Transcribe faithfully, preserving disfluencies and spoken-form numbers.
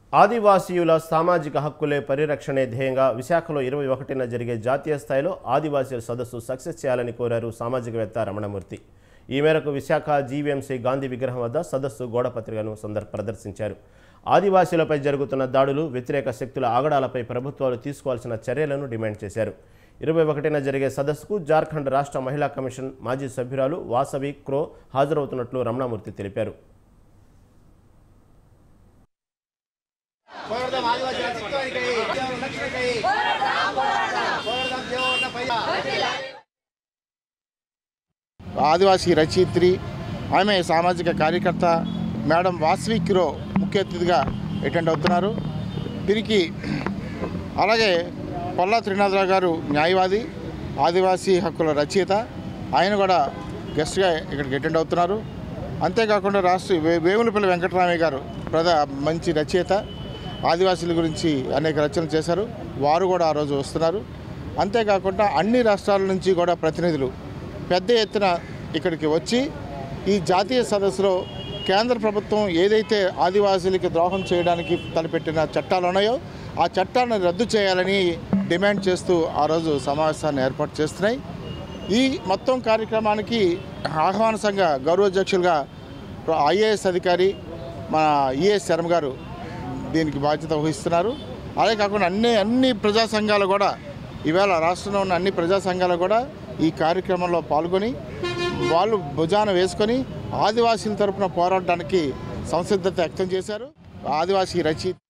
ఆదివాసీయుల సామాజిక హక్కులే పరిరక్షణే ధ్యేయంగా విశాఖలో ఇరవై ఒకటిన జరిగే జాతీయ స్థాయిలో ఆదివాసీల సదస్సు సక్సెస్ చేయాలని కోరారు సామాజికవేత్త రమణమూర్తి. ఈ మేరకు విశాఖ జీవీఎంసీ గాంధీ విగ్రహం వద్ద సదస్సు గోడపత్రికను సందర్ ప్రదర్శించారు. ఆదివాసీలపై జరుగుతున్న దాడులు, వ్యతిరేక శక్తుల ఆగడాలపై ప్రభుత్వాలు తీసుకోవాల్సిన చర్యలను డిమాండ్ చేశారు. ఇరవై ఒకటిన జరిగే సదస్సుకు జార్ఖండ్ రాష్ట్ర మహిళా కమిషన్ మాజీ సభ్యురాలు వాసవి క్రో హాజరవుతున్నట్లు రమణమూర్తి తెలిపారు. ఆదివాసీ రచయిత్రి, ఆమె సామాజిక కార్యకర్త మేడం వాసవి క్రో ముఖ్య అతిథిగా అటెండ్ అవుతున్నారు. దీనికి అలాగే పొల్లా త్రినాథరావు గారు న్యాయవాది, ఆదివాసీ హక్కుల రచయిత, ఆయన కూడా గెస్ట్గా ఇక్కడికి అటెండ్ అవుతున్నారు. అంతేకాకుండా రాష్ట్ర వే వేములపల్లి వెంకటరామయ్య గారు ప్రధా మంచి రచయిత, ఆదివాసీల గురించి అనేక రచనలు చేశారు, వారు కూడా ఆ రోజు వస్తున్నారు. అంతేకాకుండా అన్ని రాష్ట్రాల నుంచి కూడా ప్రతినిధులు పెద్ద ఎత్తున ఇక్కడికి వచ్చి ఈ జాతీయ సదస్సులో కేంద్ర ప్రభుత్వం ఏదైతే ఆదివాసీలకి ద్రోహం చేయడానికి తలపెట్టిన చట్టాలు ఉన్నాయో ఆ చట్టాలను రద్దు చేయాలని డిమాండ్ చేస్తూ ఆ రోజు సమావేశాన్ని ఏర్పాటు చేస్తున్నాయి. ఈ మొత్తం కార్యక్రమానికి ఆహ్వాన సంఘ గౌరవాధ్యక్షులుగా ఐఏఎస్ అధికారి మన ఈఎస్ శర్మ గారు దీనికి బాధ్యత వహిస్తున్నారు. అదే కాకుండా అన్ని అన్ని ప్రజా సంఘాలు కూడా ఈవేళ రాష్ట్రంలో ఉన్న అన్ని ప్రజా సంఘాలు కూడా ఈ కార్యక్రమంలో పాల్గొని వాళ్ళు భుజాన వేసుకొని ఆదివాసీల తరపున పోరాడడానికి సంసిద్ధత వ్యక్తం చేశారు. ఆదివాసీ రచయిత